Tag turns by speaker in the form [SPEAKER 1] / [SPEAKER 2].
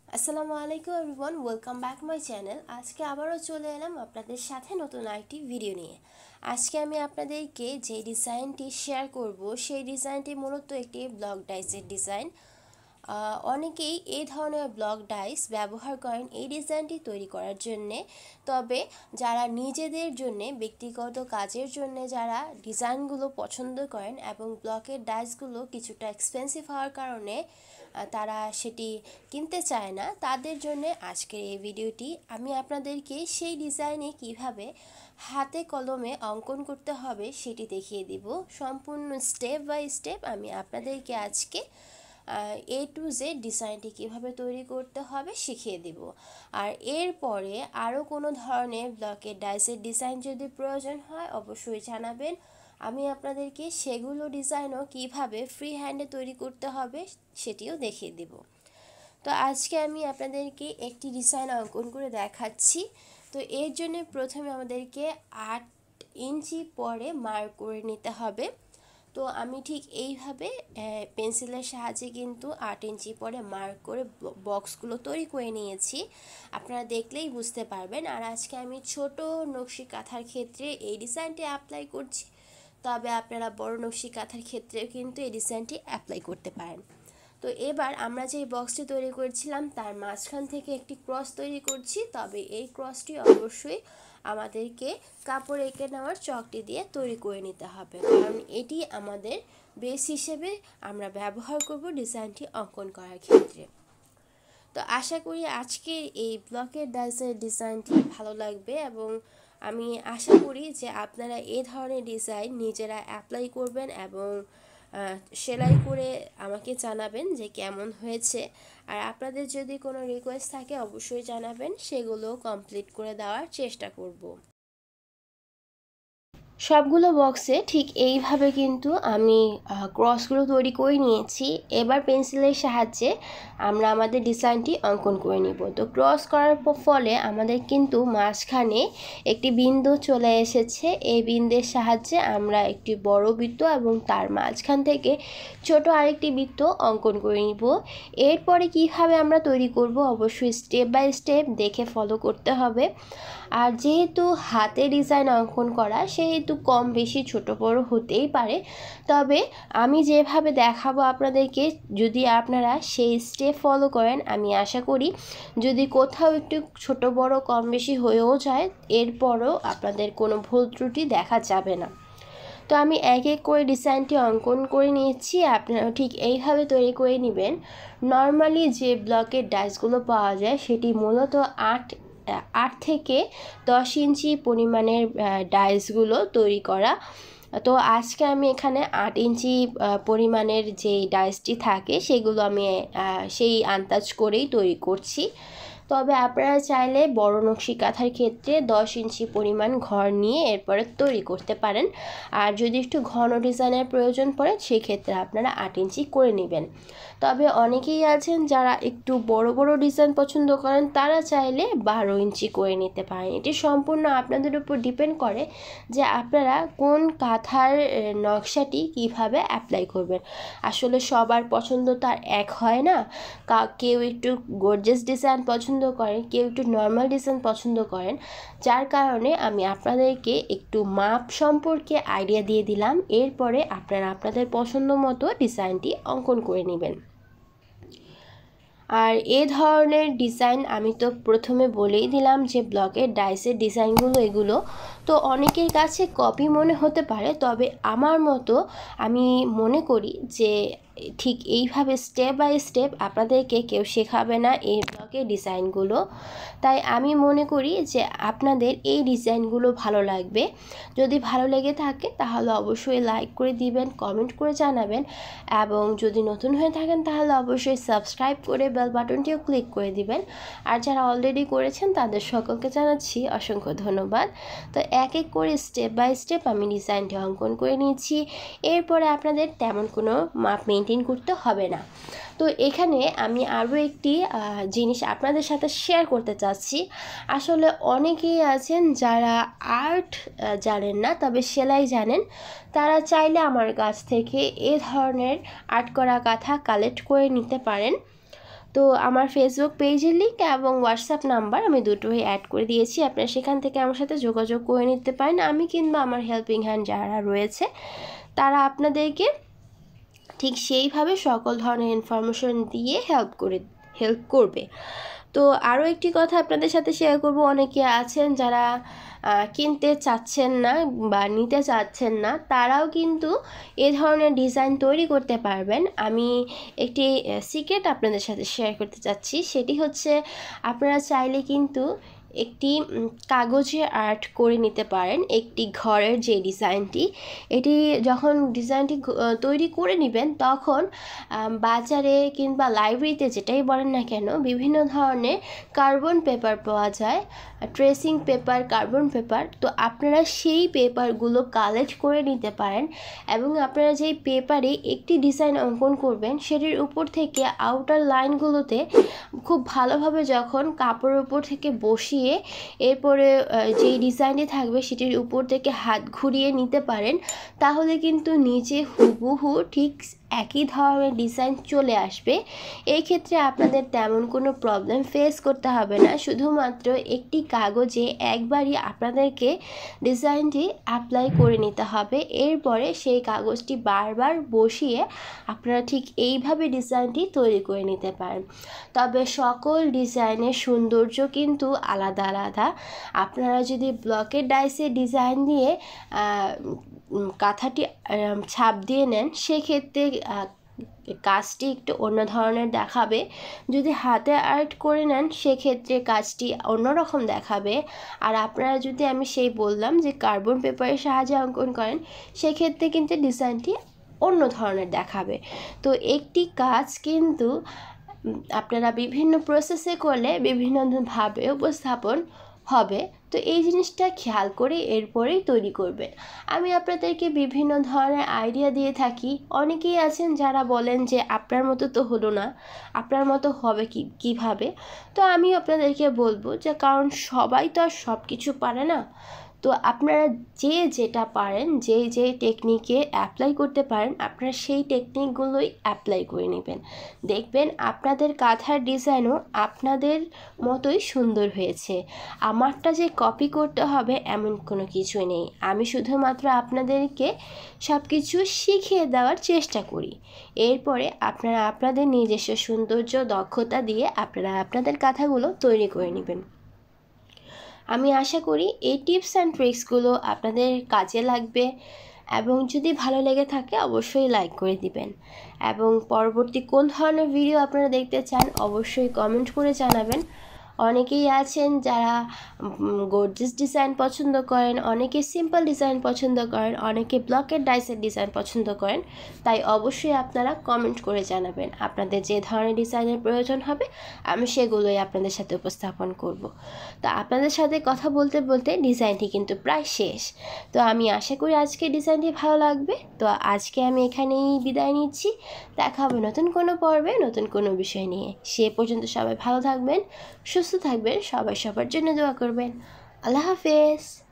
[SPEAKER 1] আসসালামু আলাইকুম everyone, welcome back my channel. আজকে আবারও চলে এলাম আপনাদের সাথে নতুন আরেকটি ভিডিও নিয়ে। আজকে আমি আপনাদেরকে যে ডিজাইনটি শেয়ার করব সেই ডিজাইনটি মূলত একটি ব্লক ডাইসের ডিজাইন। অনেকেই এই ধরনের ব্লক ডাইস ব্যবহার করেন এই ডিজাইনটি তৈরি করার জন্যে। তবে যারা নিজেদের জন্যে ব্যক্তিগত কাজের জন্যে যারা ডিজাইনগুলো পছন্দ করেন এবং ব্লকের ডাইসগুলো কিছুটা এক্সপেন্সিভ হওয়ার কারণে তারা সেটি কিনতে চায় না, তাদের জন্য আজকের এই ভিডিওটি। আমি আপনাদেরকে সেই ডিজাইনে কিভাবে হাতে কলমে অঙ্কন করতে হবে সেটি দেখিয়ে দিব। সম্পূর্ণ স্টেপ বাই স্টেপ আমি আপনাদেরকে আজকে A to Z ডিজাইনটি কীভাবে তৈরি করতে হবে শিখিয়ে দিব। আর এরপরে আরও কোনো ধরনের ব্লকের ডাইসের ডিজাইন যদি প্রয়োজন হয় অবশ্যই জানাবেন। আমি আপনাদেরকে সেগুলো ডিজাইনও কিভাবে ফ্রি হ্যান্ডে তৈরি করতে হবে সেটিও দেখিয়ে দিব। তো আজকে আমি আপনাদেরকে একটি ডিজাইন অঙ্কন করে দেখাচ্ছি। তো এর জন্য প্রথমে আমাদেরকে 8 ইঞ্চি পরে মার্ক করে নিতে হবে। তো আমি ঠিক এইভাবে পেন্সিলের সাহায্যে কিন্তু 8 ইঞ্চি পরে মার্ক করে বক্সগুলো তৈরি করে নিয়েছি। আপনারা দেখলেই বুঝতে পারবেন। আর আজকে আমি ছোট নকশি কাঁথার ক্ষেত্রে এই ডিজাইনটি অ্যাপ্লাই করছি, তবে আপনারা বড় নকশি কাঁথার ক্ষেত্রেও কিন্তু এই ডিজাইনটি অ্যাপ্লাই করতে পারেন। তো এবার আমরা যে বক্সটি তৈরি করেছিলাম তার মাঝখান থেকে একটি ক্রস তৈরি করছি, তবে এই ক্রসটি অবশ্যই আমাদেরকে কাপড় এঁকে নেওয়ার চকটি দিয়ে তৈরি করে নিতে হবে, কারণ এটি আমাদের বেস হিসেবে আমরা ব্যবহার করব ডিজাইনটি অঙ্কন করার ক্ষেত্রে। তো আশা করি আজকের এই ব্লকের ডাইসের ডিজাইনটি ভালো লাগবে এবং আমি আশা করি যে আপনারা এই ধরনের ডিজাইন নিজেরা অ্যাপ্লাই করবেন এবং সেলাই করে আমাকে জানাবেন যে কেমন হয়েছে। আর আপনাদের যদি কোনো রিকোয়েস্ট থাকে অবশ্যই জানাবেন, সেগুলো কমপ্লিট করে দেওয়ার চেষ্টা করব। সবগুলো বক্সে ঠিক এইভাবে কিন্তু আমি ক্রসগুলো তৈরি করে নিয়েছি। এবার পেন্সিলের সাহায্যে আমরা আমাদের ডিজাইনটি অঙ্কন করে নিব। তো ক্রস করার ফলে আমাদের কিন্তু মাঝখানে একটি বিন্দু চলে এসেছে। এই বিন্দুর সাহায্যে আমরা একটি বড় বৃত্ত এবং তার মাঝখান থেকে ছোট আরেকটি বৃত্ত অঙ্কন করে নিব। এরপরে কিভাবে আমরা তৈরি করব অবশ্যই স্টেপ বাই স্টেপ দেখে ফলো করতে হবে। আর যেহেতু হাতে ডিজাইন অঙ্কন করা সেহেতু কম বেশি ছোট বড় হতেই পারে, তবে আমি যেভাবে দেখাবো আপনাদেরকে যদি আপনারা সেই স্টেপ ফলো করেন আমি আশা করি যদি কোথাও একটু ছোট বড় কম বেশি হয়েও যায় এরপরও আপনাদের কোনো ভুল ত্রুটি দেখা যাবে না। তো আমি এক এক করে ডিজাইনটি অঙ্কন করে নিয়েছি, আপনারা ঠিক এইভাবে তৈরি করে নেবেন। নর্মালি যে ব্লকের ডাইসগুলো পাওয়া যায় সেটি মূলত 8 থেকে 10 ইঞ্চি পরিমাণের ডাইসগুলো তৈরি করা। তো আজকে আমি এখানে 8 ইঞ্চি পরিমাণের যেই ডাইসটি থাকে সেগুলো আমি সেই আন্দাজ করেই তৈরি করছি। তবে আপনারা চাইলে বড় নকশি কাঁথার ক্ষেত্রে 10 ইঞ্চি পরিমাণ ঘর নিয়ে এরপরে তৈরি করতে পারেন। আর যদি একটু ঘন ডিজাইনের প্রয়োজন পড়ে সেক্ষেত্রে আপনারা 8 ইঞ্চি করে নেবেন। তবে অনেকেই আছেন যারা একটু বড় বড় ডিজাইন পছন্দ করেন, তারা চাইলে 12 ইঞ্চি করে নিতে পারেন। এটি সম্পূর্ণ আপনাদের উপর ডিপেন্ড করে যে আপনারা কোন কাঁথার নকশাটি কিভাবে অ্যাপ্লাই করবেন। আসলে সবার পছন্দ তার এক হয় না, কেউ একটু গর্জিয়াস ডিজাইন পছন্দ করেন, কেউ একটু নর্মাল ডিজাইন পছন্দ করেন। যার কারণে আমি আপনাদেরকে একটু মাপ সম্পর্কে আইডিয়া দিয়ে দিলাম। এরপরে আপনারা আপনাদের পছন্দ মতো ডিজাইনটি অঙ্কন করে নেবেন। আর এ ধরনের ডিজাইন আমি তো প্রথমে বলেই দিলাম যে ব্লকের ডাইসের ডিজাইনগুলো এগুলো তো অনেকের কাছে কপি মনে হতে পারে, তবে আমার মতো আমি মনে করি যে ঠিক এইভাবে স্টেপ বাই স্টেপ আপনাদেরকে কেউ শেখাবে না এই ব্লকের ডিজাইনগুলো। তাই আমি মনে করি যে আপনাদের এই ডিজাইনগুলো ভালো লাগবে। যদি ভালো লেগে থাকে তাহলে অবশ্যই লাইক করে দিবেন, কমেন্ট করে জানাবেন এবং যদি নতুন হয়ে থাকেন তাহলে অবশ্যই সাবস্ক্রাইব করে বেল বাটনটিও ক্লিক করে দিবেন। আর যারা অলরেডি করেছেন তাদের সকলকে জানাচ্ছি অসংখ্য ধন্যবাদ। তো এক এক করে স্টেপ বাই স্টেপ আমি ডিজাইনটি অঙ্কন করে নিয়েছি। এরপরে আপনাদের তেমন কোনো মাপ মেনটেন করতে হবে না। তো এখানে আমি আরও একটি জিনিস আপনাদের সাথে শেয়ার করতে চাচ্ছি। আসলে অনেকেই আছেন যারা আর্ট জানেন না তবে সেলাই জানেন, তারা চাইলে আমার কাছ থেকে এ ধরনের আর্ট করা কাঁথা কালেক্ট করে নিতে পারেন। তো আমার ফেসবুক পেজের লিঙ্ক এবং হোয়াটসঅ্যাপ নাম্বার আমি দুটোই অ্যাড করে দিয়েছি, আপনারা সেখান থেকে আমার সাথে যোগাযোগ করে নিতে পারেন। আমি কিংবা আমার হেল্পিং হ্যান্ড যারা রয়েছে তারা আপনাদেরকে ঠিক সেইভাবে সকল ধরনের ইনফরমেশন দিয়ে হেল্প করবে। তো আরও একটি কথা আপনাদের সাথে শেয়ার করব, অনেকে আছেন যারা কিনতে চাচ্ছেন না বা নিতে চাচ্ছেন না, তারাও কিন্তু এ ধরনের ডিজাইন তৈরি করতে পারবেন। আমি একটি সিক্রেট আপনাদের সাথে শেয়ার করতে চাচ্ছি, সেটি হচ্ছে আপনারা চাইলে কিন্তু একটি কাগজে আর্ট করে নিতে পারেন। একটি ঘরের যে ডিজাইনটি, এটি যখন ডিজাইনটি তৈরি করে নেবেন তখন বাজারে কিংবা লাইব্রেরিতে যেটাই বলেন না কেন বিভিন্ন ধরনের কার্বন পেপার পাওয়া যায়, ট্রেসিং পেপার, কার্বন পেপার। তো আপনারা সেই পেপারগুলো কালেক্ট করে নিতে পারেন এবং আপনারা যেই পেপারে একটি ডিজাইন অঙ্কন করবেন সেটির উপর থেকে আউটার লাইনগুলোতে খুব ভালোভাবে যখন কাপড়ের উপর থেকে বসিয়ে এরপরে যেই ডিজাইনটি থাকবে সেটির উপর থেকে হাত ঘুরিয়ে নিতে পারেন, তাহলে কিন্তু নিচে হুবহু ঠিক একই ধরনের ডিজাইন চলে আসবে। এই ক্ষেত্রে আপনাদের তেমন কোনো প্রবলেম ফেস করতে হবে না, শুধুমাত্র একটি কাগজে একবারই আপনাদেরকে ডিজাইনটি অ্যাপ্লাই করে নিতে হবে। এরপরে সেই কাগজটি বারবার বসিয়ে আপনারা ঠিক এইভাবে ডিজাইনটি তৈরি করে নিতে পারেন। তবে সকল ডিজাইনের সৌন্দর্য কিন্তু আলাদা আলাদা। আপনারা যদি ব্লকের ডাইসে ডিজাইন দিয়ে কাঁথাটি ছাপ দিয়ে নেন সেক্ষেত্রে কাজটি একটু অন্য ধরনের দেখাবে। যদি হাতে আর্ট করে নেন সেক্ষেত্রে কাজটি অন্যরকম দেখাবে। আর আপনারা যদি আমি সেই বললাম যে কার্বন পেপারের সাহায্যে অঙ্কন করেন সেক্ষেত্রে কিন্তু ডিজাইনটি অন্য ধরনের দেখাবে। তো একটি কাজ কিন্তু আপনারা বিভিন্ন প্রসেসে করলে বিভিন্নভাবে উপস্থাপন হবে। তো এই জিনিসটা খেয়াল করে এরপরেই তৈরি করবেন। আমি আপনাদেরকে বিভিন্ন ধরনের আইডিয়া দিয়ে থাকি। অনেকেই আছেন যারা বলেন যে আপনার মতো তো হলো না, আপনার মতো হবে কিভাবে। তো আমি আপনাদেরকে বলবো যে কারণ সবাই তো আর সব কিছু পারে না। তো আপনারা যে যেটা পারেন, যে টেকনিকে অ্যাপ্লাই করতে পারেন আপনারা সেই টেকনিকগুলোই অ্যাপ্লাই করে নেবেন। দেখবেন আপনাদের কাঁথার ডিজাইনও আপনাদের মতোই সুন্দর হয়েছে। আমারটা যে কপি করতে হবে এমন কোনো কিছুই নেই, আমি শুধুমাত্র আপনাদেরকে সব কিছু শিখিয়ে দেওয়ার চেষ্টা করি। এরপরে আপনারা আপনাদের নিজস্ব সৌন্দর্য দক্ষতা দিয়ে আপনারা আপনাদের কাঁথাগুলো তৈরি করে নেবেন। আমি আশা করি এই টিপস অ্যান্ড ট্রিক্সগুলো আপনাদের কাজে লাগবে এবং যদি ভালো লেগে থাকে অবশ্যই লাইক করে দিবেন এবং পরবর্তী কোন ধরনের ভিডিও আপনারা দেখতে চান অবশ্যই কমেন্ট করে জানাবেন। অনেকেই আছেন যারা গর্জিয়াস ডিজাইন পছন্দ করেন, অনেকে সিম্পল ডিজাইন পছন্দ করেন, অনেকে ব্লকের ডাইসের ডিজাইন পছন্দ করেন। তাই অবশ্যই আপনারা কমেন্ট করে জানাবেন আপনাদের যে ধরনের ডিজাইনের প্রয়োজন হবে, আমি সেগুলোই আপনাদের সাথে উপস্থাপন করব। তো আপনাদের সাথে কথা বলতে বলতে ডিজাইনটি কিন্তু প্রায় শেষ। তো আমি আশা করি আজকে ডিজাইনটি ভালো লাগবে। তো আজকে আমি এখানেই বিদায় নিচ্ছি, দেখা হবে নতুন কোনো পর্বে নতুন কোনো বিষয় নিয়ে। সে পর্যন্ত সবাই ভালো থাকবেন, সুস্থ থাকবেন, সবাই সবার জন্য দোয়া করবেন। আল্লাহ হাফেজ।